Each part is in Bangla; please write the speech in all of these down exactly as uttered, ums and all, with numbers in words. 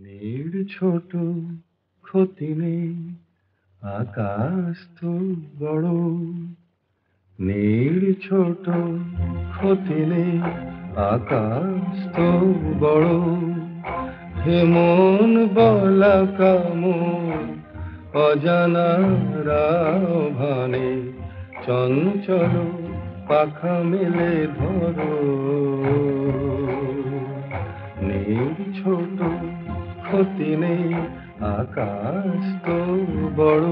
নীড় ছোট ক্ষতি নেই, আকাশ তো বড়। নীড় ছোট ক্ষতি নেই, আকাশ তো বড়। হে মন বলা কামন, অজানার আহ্বানে চঞ্চল পাখা মেলে ধরো। নীড় ছোট ক্ষতি নেই, আকাশ তো বড়।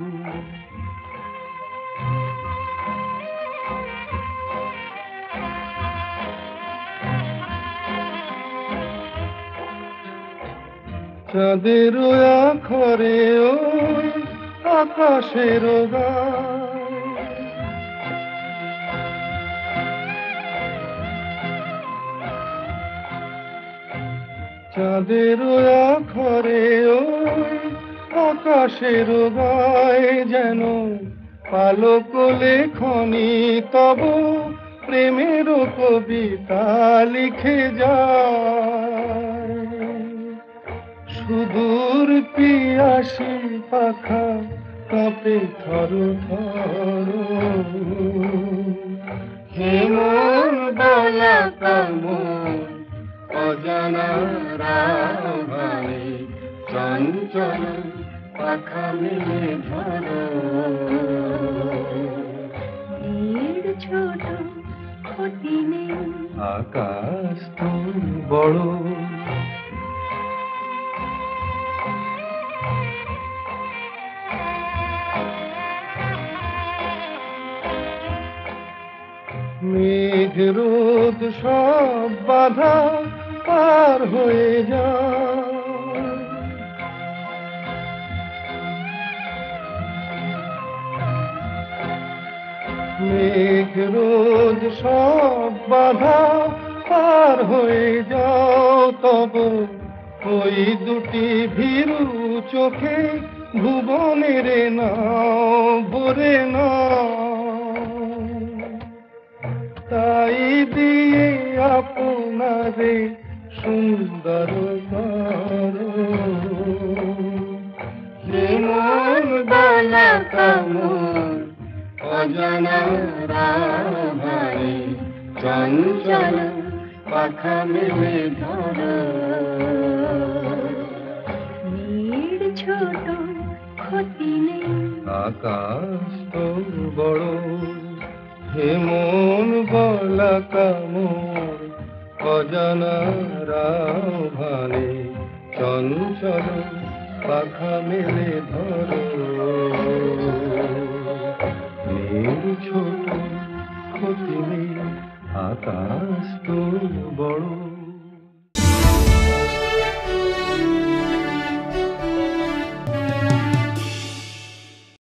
চাঁদের আখরে ওই আকাশের গায়, চাঁদের আখরে ওই আকাশের গায় যেন পালক লেখনি তব প্রেমের কবিতা লিখে যায়। সুদূর পিয়াসী পাখা কাঁপে থর থর। হে মন বলা কামন, অজানার আহ্বানে চঞ্চল পাখা মেলে ধরো। নীড় ছোট ক্ষতি নেই, আকাশ তো বড়। মেঘ রোদ সব বাধা পার হয়ে যায়, মেঘ রোদ সব বাধা পার হয়ে যাও। তব ওই দুটি ভীরু চোখে ভুবনের নাও ভরে নাও। তাই দিয়ে আপনারে সুন্দর করো। হে মন বলা কামন, অজানার আহ্বানে চঞ্চল পাখা মেলে ধরো। নীড় ছোট ক্ষতি নেই, আকাশ তো বড়। হে মন বলা কামন, অজানার আহ্বানে চঞ্চল পাখা মেলে ধরো। নীড় ছোট ক্ষতি নেই, আকাশ তো বড়।